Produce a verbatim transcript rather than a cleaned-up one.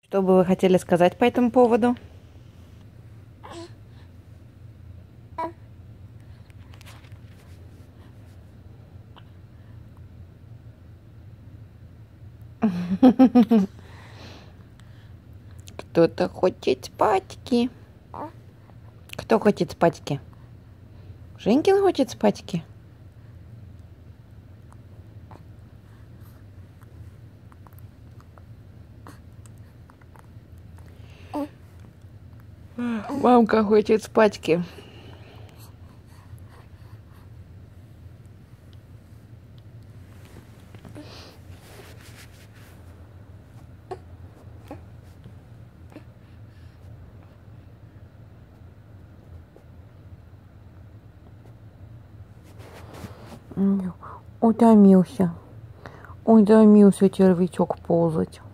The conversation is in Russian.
Что бы вы хотели сказать по этому поводу? Кто-то хочет спатьки. Кто хочет спатьки? Женькин хочет спатьки? Мамка хочет спатьки. Утомился. Утомился червячок ползать.